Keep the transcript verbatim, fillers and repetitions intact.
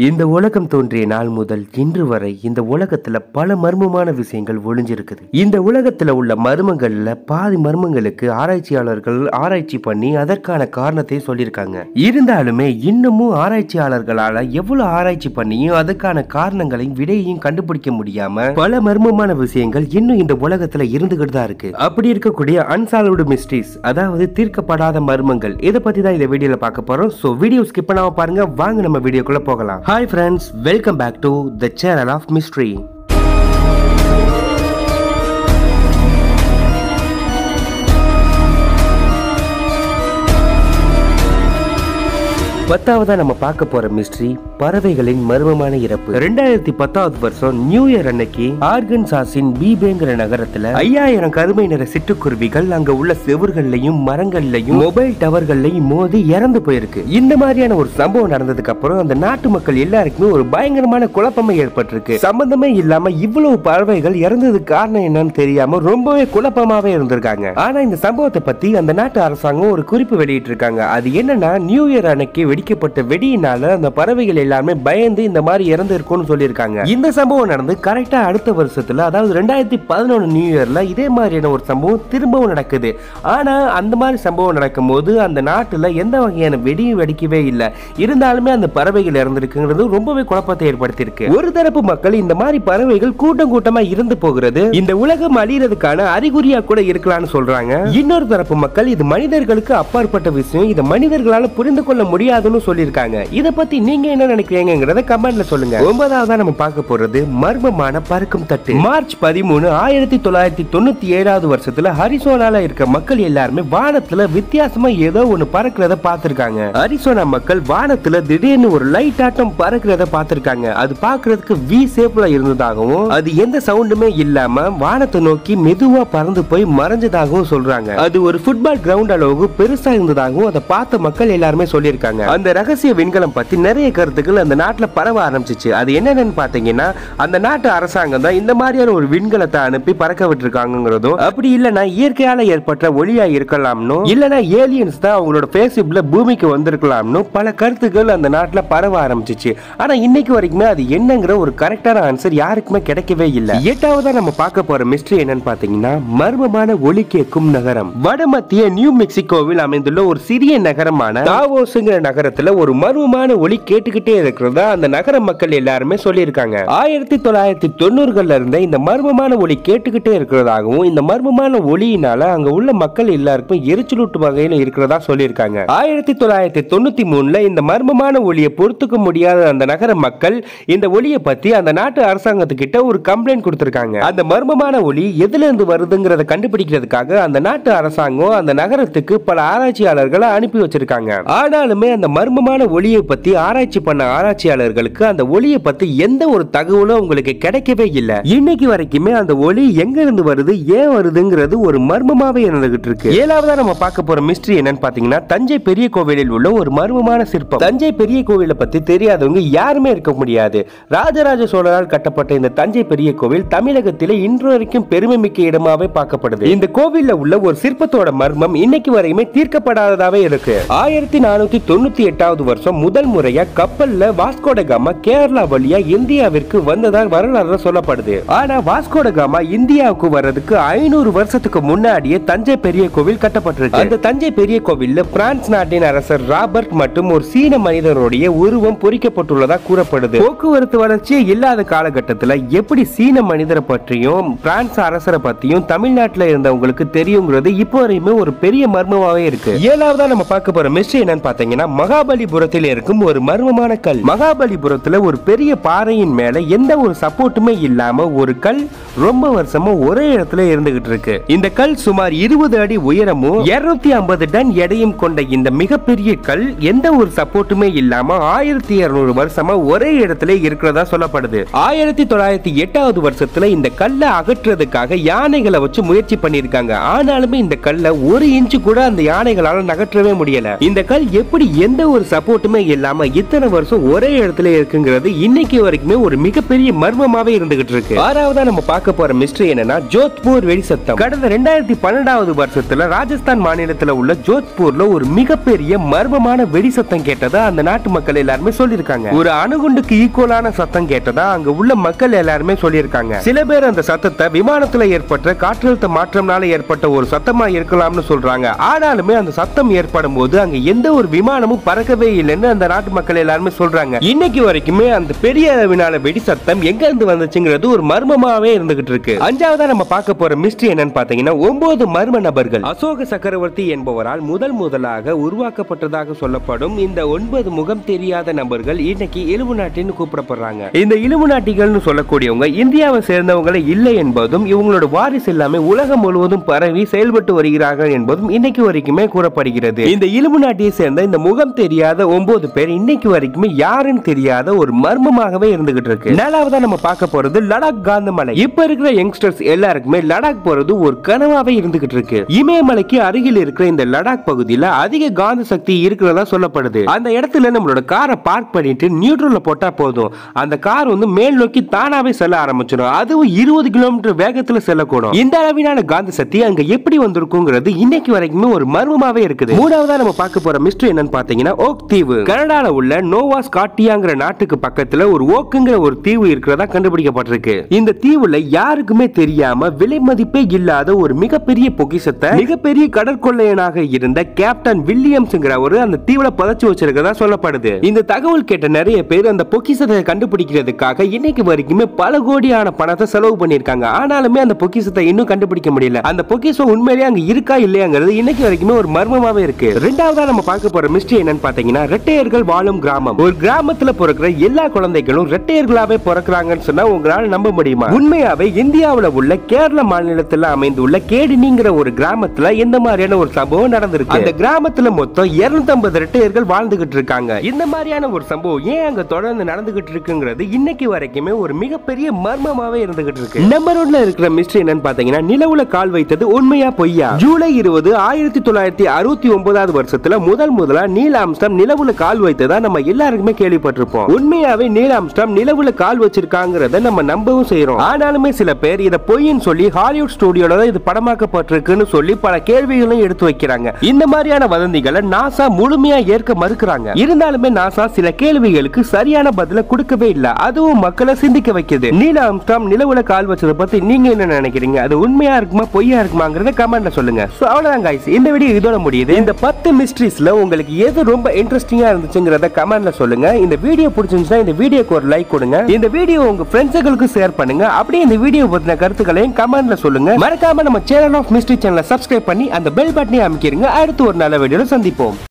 இந்த உலகம் தோன்றிய நாள் முதல் இன்று வரை இந்த உலகத்துல பல மர்மமான விஷயங்கள் ஒளிஞ்சிருக்குது. இந்த உலகத்துல உள்ள மர்மங்கள்ல பாதி மர்மங்களுக்கு ஆராய்ச்சியாளர்கள் ஆராய்ச்சி பண்ணி அதற்கான காரணத்தை சொல்லியிருக்காங்க. இருந்தாலுமே இன்னமும் ஆராய்ச்சியாளர்களால எவ்வளவு ஆராய்ச்சி பண்ணியும் அதுக்கான காரணங்களையும் விடையையும் கண்டுபிடிக்க முடியாம பல மர்மமான விஷயங்கள் இன்னும் இந்த உலகத்துல இருந்துகிட்டு தான் இருக்கு. அப்படி இருக்கக்கூடிய அன்சால்வ்டு மிஸ்ட்ரீஸ், அதாவது தீர்க்கப்படாத மர்மங்கள், இதை பத்தி தான் இந்த வீடியோல பார்க்க போறோம். சோ வீடியோ ஸ்கிப் பண்ணாம பாருங்க. வாங்க நம்ம வீடியோக்குள்ள போகலாம். Hi friends, welcome back to the channel of mystery. பத்தாவதா நம்ம பார்க்க போற மிஸ்ட்ரி பறவைகளின் மர்மமான இறப்பு. ரெண்டாயிரத்தி பத்தாவது வருஷம் நியூ இயர் அன்னைக்கு ஆர்கன்சாஸின் பீபேங்கிற நகரத்துல ஐயாயிரம் கருமை நிற சிட்டுக்குருவிகள் அங்க உள்ள செவர்கள்லயும் மரங்கள்லயும் மொபைல் டவர்கள்லயும் மோதி இறந்து போயிருக்கு. இந்த மாதிரியான ஒரு சம்பவம் நடந்ததுக்கு அப்புறம் அந்த நாட்டு மக்கள் எல்லாருக்குமே ஒரு பயங்கரமான குழப்பமே ஏற்பட்டிருக்கு. சம்பந்தமே இல்லாம இவ்வளவு பறவைகள் இறந்ததுக்கு காரணம் என்னன்னு தெரியாம ரொம்பவே குழப்பமாவே இருந்திருக்காங்க. ஆனா இந்த சம்பவத்தை பத்தி அந்த நாட்டு அரசாங்கம் ஒரு குறிப்பு வெளியிட்டு இருக்காங்க. அது என்னன்னா, நியூ இயர் அன்னைக்கு வெடிக்கப்பட்ட வெடியினால அந்த பறவைகள் எல்லாமே பயந்து இந்த மாதிரி இறந்து இருக்கும்னு சொல்லியிருக்காங்க. இந்த சம்பவம் நடந்து கரெக்டா அடுத்த வருஷத்துல, அதாவது ரெண்டாயிரத்தி பதினொன்று நியூ இயர்ல இதே மாதிரியான ஒரு சம்பவம் திரும்பவும் நடக்குது. ஆனா அந்த மாதிரி சம்பவம் நடக்கும் போது அந்த நாட்டுல எந்த வகையான வெடியும் வெடிக்கவே இல்லை. இருந்தாலுமே அந்த பறவைகள் இறந்திருக்குங்கிறது ரொம்பவே குழப்பத்தை ஏற்படுத்தியிருக்கு. ஒரு தரப்பு மக்கள் இந்த மாதிரி பறவைகள் கூட்டம் கூட்டமா இருந்து போகிறது இந்த உலகம் அழியறதுக்கான அறிகுறியா கூட இருக்கலாம்னு சொல்றாங்க. இன்னொரு தரப்பு மக்கள் இது மனிதர்களுக்கு அப்பாற்பட்ட விஷயம், இதை மனிதர்களால புரிந்து கொள்ள முடியாது சொல்லிருக்காங்க. இத பத்தி நீங்க என்ன நினைக்கிறீங்கங்கறத கமெண்ட்ல சொல்லுங்க. ஒன்பதாவதா நம்ம பார்க்க போறது மர்மமான பறக்கும் தட்டு. மார்ச் பதிமூணு ஆயிரத்தி தொள்ளாயிரத்தி தொண்ணூத்தி ஏழாவது வருஷத்துல அரிசோனால இருக்க மக்கள் எல்லாருமே வானத்துல வித்தியாசமா ஏதோ ஒண்ணு பறக்கிறத பார்த்திருக்காங்க. அரிசோனா மக்கள் வானத்துல திடீர்னு ஒரு லைட் ஆட்டம் பறக்கிறத பார்த்திருக்காங்க. அது பார்க்கிறதுக்கு வி ஷேப்ல இருந்ததாகவும் அது எந்த சவுண்டுமே இல்லாம வானத்தை நோக்கி மெதுவா பறந்து போய் மறைஞ்சதாகவும் சொல்றாங்க. அது ஒரு ஃபுட்பால் கிரவுண்ட் அளவுக்கு பெருசா இருந்ததாகவும் அதை பார்த்த மக்கள் எல்லாருமே சொல்லியிருக்காங்க. அந்த ரகசிய விண்கலம் பத்தி நிறைய கருத்துக்கள் அந்த நாட்டுல பரவ ஆரம்பிச்சிச்சு. அது என்னன்னு பாத்தீங்கன்னா, அந்த நாட்டு அரசாங்கம் தான் இந்த மாதிரியான ஒரு விண்கலத்தை அனுப்பி பறக்க விட்டுருக்காங்கிறதும், அப்படி இல்லைன்னா இயற்கையால ஏற்பட்ட ஒளியா இருக்கலாம்னு, இல்லைன்னா ஏலியன்ஸ் தான் அவங்களோட ஃபேஸ்ஷிப்ல பூமிக்கு வந்திருக்கலாம்னு பல கருத்துக்கள் அந்த நாட்டுல பரவ ஆரம்பிச்சிச்சு. ஆனா இன்னைக்கு வரைக்குமே அது என்னங்கிற ஒரு கரெக்டான ஆன்சர் யாருக்குமே கிடைக்கவே இல்லை. எட்டாவதா நம்ம பார்க்க போற மிஸ்ட்ரி என்னன்னு பாத்தீங்கன்னா, மர்மமான ஒலி கேட்கும் நகரம். வடமத்திய நியூ மெக்சிகோவில் அமைந்துள்ள ஒரு சிறிய நகரமான தாவோஸ்ங்கிற நகரத்துல ஒரு மர்மமான ஒலி கேட்டுக்கிட்டே இருக்கிறதா அந்த நகர மக்கள் எல்லாருமே சொல்லியிருக்காங்க. ஆயிரத்தி தொள்ளாயிரத்தி தொண்ணூறுகள்ல இருந்த இந்த மர்மமான ஒலி கேட்டுக்கிட்டே இருக்கிறதாகவும், இந்த மர்மமான ஒலியினால அங்க உள்ள மக்கள் எல்லாருக்கும் எரிச்சலூட்டு வகையில இருக்கிறதா சொல்லியிருக்காங்க. ஆயிரத்தி தொள்ளாயிரத்தி தொண்ணூத்தி மூணுல இந்த மர்மமான ஒலியை பொறுத்துக்க முடியாத அந்த நகர மக்கள் இந்த ஒலியை பத்தி அந்த நாட்டு அரசாங்கத்துக்கிட்ட ஒரு கம்ப்ளைண்ட் கொடுத்திருக்காங்க. அந்த மர்மமான ஒலி எதுல இருந்து வருதுங்கிறத கண்டுபிடிக்கிறதுக்காக அந்த நாட்டு அரசாங்கம் அந்த நகரத்துக்கு பல ஆராய்ச்சியாளர்களை அனுப்பி வச்சிருக்காங்க. ஆனாலுமே அந்த மர்மமான ஒளியை பத்தி ஆராய்ச்சி பண்ண ஆராய்ச்சியாளர்களுக்கு அந்த ஒளியை பத்தி எந்த ஒரு தகவலும் உங்களுக்கு கிடைக்கவே இல்லை. இன்னைக்கு வரைக்குமே அந்த ஒளி எங்க இருந்து வருது, ஏன் வருதுங்கிறது ஒரு மர்மமாவே இருந்துகிட்டு இருக்கு. ஏழாவதா நம்ம பார்க்க போற மிஸ்ட்ரி என்னன்னு பாத்தீங்கன்னா, தஞ்சை பெரிய கோவிலில் உள்ள ஒரு மர்மமான சிற்பம். தஞ்சை பெரிய கோவிலை பத்தி தெரியாதவங்க யாருமே இருக்க முடியாது. ராஜராஜ சோழரால் கட்டப்பட்ட இந்த தஞ்சை பெரிய கோவில் தமிழகத்திலே இன்று வரைக்கும் பெருமை மிக்க இடமாவே பார்க்கப்படுது. இந்த கோவில்ல உள்ள ஒரு சிற்பத்தோட மர்மம் இன்னைக்கு வரையுமே தீர்க்கப்படாததாவே இருக்கு. ஆயிரத்தி நானூத்தி தொண்ணூத்தி எட்டாவது வருஷம் முதல் முறையா கப்பல்ல வாஸ்கோ ட காமா கேரளா வழியா இந்தியாவிற்கு வந்ததால் வரலாறு சொல்லப்படுது. ஆனா வாஸ்கோ ட காமா இந்தியாவுக்கு வர்றதுக்கு ஐநூறு வருஷத்துக்கு முன்னாடியே தஞ்சை பெரிய கோவில் கட்டப்பட்டிருக்கு. அந்த தஞ்சை பெரிய கோவில்ல பிரான்ஸ் நாட்டின் அரசர் ராபர்ட் மற்றும் ஒரு சீன மனிதனுடைய உருவம் பொறிக்கப்பட்டுள்ளதா கூறப்படுது. போக்குவரத்து வளர்ச்சியே இல்லாத காலகட்டத்தில் எப்படி சீன மனிதரை பற்றியும் பிரான்ஸ் அரசரை பத்தியும் தமிழ்நாட்டில் இருந்தவங்களுக்கு தெரியுங்கிறது இப்போ வரையுமே ஒரு பெரிய மர்மமாவே இருக்கு. ஏழாவதா நம்ம பார்க்க போற மிஸ்ட்ரி என்னன்னு பாத்தீங்கன்னா, மகாபலிபுரத்தில் இருக்கும் ஒரு மர்மமான கல். மகாபலிபுரத்துல ஒரு பெரிய பாறையின் மேல எந்த ஒரு சப்போர்ட்டுமே இல்லாம ஒரு கல் ரொம்ப வருஷமா ஒரே இடத்துல இருந்துகிட்டு இருக்கு. இந்த கல் சுமார் இருபது அடி உயரமும் இருநூத்தி ஐம்பது டன் எடையும் கொண்ட இந்த மிகப்பெரிய கல் எந்த ஒரு சப்போர்ட்டுமே இல்லாம ஆயிரத்தி இருநூறு வருஷமா ஒரே இடத்துல இருக்கிறதா சொல்லப்படுது. ஆயிரத்தி தொள்ளாயிரத்தி எட்டாவது வருஷத்துல இந்த கல்லை அகற்றுறதுக்காக யானைகளை வச்சு முயற்சி பண்ணிருக்காங்க. ஆனாலுமே இந்த கல்லை ஒரு இன்ச்சு கூட அந்த யானைகளால நகற்றவே முடியல. இந்த கல் எப்படி எந்த ஒரு சப்போர்ட்டுமே இல்லாம இத்தனை வருஷம் கலசம் ஒரே இடத்துல இருக்குங்கிறது இன்னைக்கு வரைக்குமே ஒரு மிகப்பெரிய மர்மமாவே இருந்துகிட்டு இருக்கு. ஆறாவதா நம்ம பார்க்க போற மிஸ்டரி என்னன்னா ஜோத்பூர் வெடி சத்தம். கடந்த ரெண்டாயிரத்தி பன்னெண்டாவது வருஷத்துல ராஜஸ்தான் மாநிலத்துல உள்ள ஜோத்பூர்ல ஒரு மிகப்பெரிய மர்மமான வெடி சத்தம் கேட்டதா அந்த நாட்டு மக்கள் எல்லாருமே சொல்லிருக்காங்க. ஒரு அணுகுண்டுக்கு ஈக்குவலான சத்தம் கேட்டதா அங்க உள்ள மக்கள் எல்லாருமே சொல்லிருக்காங்க. சில பேர் அந்த சத்தத்தை விமானத்துல ஏற்பட்ட காற்றழுத்த மாற்றம்னால ஏற்பட்ட ஒரு சத்தமா இருக்கலாம்னு சொல்றாங்க. ஆனாலுமே அந்த சத்தம் ஏற்படும் போது அங்க எந்த ஒரு விமானமும் பறக்கவே இல்லைன்னு அந்த நாட்டு மக்கள் எல்லாருமே சொல்றாங்க. இன்னைக்கு வரைக்குமே அந்த பெரிய அளவிலான வெடி சத்தம் எங்க இருந்து வந்துச்சுங்கிறது ஒரு மர்மமாவே இருந்துகிட்டு இருக்கு. அஞ்சாவதா நம்ம பார்க்க போற மிஸ்டரி என்னன்னு பாத்தீங்கன்னா ஒன்பது மர்ம நபர்கள். அசோக சக்கரவர்த்தி என்பவரால் முதல் முதலாக உருவாக்கப்பட்டதாக சொல்லப்படும் இந்த ஒன்பது முகம் தெரியாத நபர்கள் இன்னைக்கு இலுமினாட்டின்னு கூப்பிடப்படுறாங்க. இந்த இலுமினாட்டிகள்னு சொல்லக்கூடியவங்க இந்தியாவை சேர்ந்தவங்களே இல்லை என்பதும் இவங்களோட வாரிசு எல்லாமே உலகம் முழுவதும் பரவி செயல்பட்டு வருகிறார்கள் என்பதும் இன்னைக்கு வரைக்குமே கூறப்படுகிறது. இந்த இலுமினாட்டியை சேர்ந்த இந்த முகம் தெரியாத ஒன்பது பேர் இன்னைக்கு வரைக்குமே யாருன்னு தெரியாத ஒரு மர்மமாகவே இருந்துகிட்டு இருக்கு. நாலாவதா நம்ம பார்க்க போறது லடாக் காந்த மலை. இப்ப இருக்கிற யங்ஸ்டர்ஸ் எல்லாருக்குமே லடாக் போறது ஒரு கனவாவே இருந்துகிட்டு இருக்கு. இமயமலைக்கு அருகில் இருக்கிற இந்த லடாக் பகுதியில் அதிக காந்த சக்தி இருக்கிறதா சொல்லப்படுது. அந்த இடத்துல நம்மளோட காரை பார்க் பண்ணிட்டு நியூட்ரல்ல போட்டா போதும், அந்த கார் வந்து மேல் நோக்கி தானாவே செல்ல ஆரம்பிச்சிடும். அதுவும் இருபது கிலோமீட்டர் வேகத்துல செல்லக்கூடும். இந்த அளவிலான காந்த சக்தி அங்க எப்படி வந்திருக்குங்கிறது இன்னைக்கு வரைக்குமே ஒரு மர்மமாவே இருக்குது. மூணாவதா நம்ம பார்க்க போற மிஸ்டரி என்னன்னு பாத்தீங்கன்னா ஓக் தீவு. கனடால உள்ள நோவா ஸ்காட்டியாங்கிற நாட்டுக்கு பக்கத்துல ஒரு ஓக்குங்கிற ஒரு தீவு இருக்கிறதா கண்டுபிடிக்கப்பட்டிருக்கு. இந்த தீவுல யாருக்குமே தெரியாம விலை மதிப்பே இல்லாத ஒரு மிகப்பெரிய பொக்கிஷத்தை மிகப்பெரிய கடற்கொள்ளையனாக இருந்த கேப்டன் வில்லியம்ஸ்ங்கிறவர் அந்த தீவுல புதைச்சு வச்சிருக்கதா சொல்லப்படுது. இந்த தகவல் கேட்ட நிறைய பேர் அந்த பொக்கிஷத்தை கண்டுபிடிக்கிறதுக்காக இன்னைக்கு வரைக்குமே பல கோடியான பணத்தை செலவு பண்ணிருக்காங்க. ஆனாலுமே அந்த பொக்கிஷத்தை இன்னும் கண்டுபிடிக்க முடியல. அந்த பொக்கிஷம் உண்மையிலேயே அங்க இருக்கா இல்லையாங்கிறது இன்னைக்கு வரைக்குமே ஒரு மர்மமாவே இருக்கு. ரெண்டாவதா நம்ம பார்க்க போற மிஸ்டரி என்னன்னு பாத்தீங்கன்னா ரெட்டையர்கள் வாழும் கிராமம். ஒரு கிராமத்துல பிறக்கிற எல்லா குழந்தைகளும் ரெட்டையர்களாவே பிறக்கிறாங்கன்னு சொன்னா உங்களால நம்ப முடியுமா? உண்மையாவே இந்தியாவுல உள்ள கேரள மாநிலத்தில் அமைந்துள்ள கேடினிங்கிற ஒரு கிராமத்துல இந்த மாதிரியான ஒரு சம்பவம் நடந்திருக்கு. அந்த கிராமத்துல மொத்தம் இருநூத்தி ஐம்பது ரெட்டையர்கள் வாழ்ந்துகிட்டு இருக்காங்க. இந்த மாதிரியான ஒரு சம்பவம் ஏன் அங்க தொடர்ந்து நடந்துகிட்டு இருக்குங்கிறது இன்னைக்கு வரைக்குமே ஒரு மிகப்பெரிய மர்மமாவே இருந்துகிட்டு இருக்கு. நம்பர் ஒன்ல இருக்கிற மிஸ்டரி என்னன்னு பாத்தீங்கன்னா நிலவுல கால் வைத்தது உண்மையா பொய்யா? ஜூலை இருபது ஆயிரத்தி தொள்ளாயிரத்தி அறுபத்தி ஒன்பதாவது வருஷத்துல முதல் முதலா நீல் ஆம்ஸ்ட்ராங் நிலவுல கால் வைத்ததா நம்ம எல்லாருக்குமே கேள்விப்பட்டிருப்போம். உண்மையாவே நீல் ஆம்ஸ்ட்ராங் நிலவுல கால் வச்சிருக்காங்கிறத நம்ம நம்பவும் செய்யறோம். ஆனாலுமே சில பேர் இத பொய்ன்னு சொல்லி ஹாலிவுட் ஸ்டுடியோல தான் இது படமாக்கப்பட்டிருக்குன்னு சொல்லி பல கேள்விகளையும் எடுத்து வைக்கிறாங்க. இந்த மாதிரியான வதந்திகளை நாசா முழுமையா ஏற்க மறுக்கிறாங்க. இருந்தாலுமே நாசா சில கேள்விகளுக்கு சரியான பதில கொடுக்கவே இல்ல. அதுவும் மக்களை சிந்திக்க வைக்குது. நீல் ஆம்ஸ்ட்ராங் நிலவுல கால் வச்சதை பத்தி நீங்க என்ன நினைக்கிறீங்க? அது உண்மையா இருக்குமா பொய்யா இருக்குமாங்கறத கமெண்ட்ல சொல்லுங்க. சோ அவ்வளவுதான் गाइस, இந்த வீடியோ இதோட முடியுது. இந்த பத்து மிஸ்டரிஸ்ல உங்களுக்கு எது ரொம்ப இன்ட்ரெஸ்டிங்கா இருந்துச்சுங்கறத கமெண்ட்ல சொல்லுங்க. இந்த வீடியோ பிடிச்சிருந்தா இந்த வீடியோக்கு ஒரு லைக் கொடுங்க. இந்த வீடியோ உங்க ஃப்ரெண்ட்ஸ்களுக்கு ஷேர் பண்ணுங்க. அப்படியே இந்த வீடியோ பத்தின கருத்துக்களையும் கமெண்ட்ல சொல்லுங்க. மறக்காம நம்ம சேனல் ஆஃப் மிஸ்டரி சேனலை சப்ஸ்கிரைப் பண்ணி அந்த பெல் பட்டனை அமுக்கிடுங்க. அடுத்து ஒரு நல்ல வீடியோல சந்திப்போம்.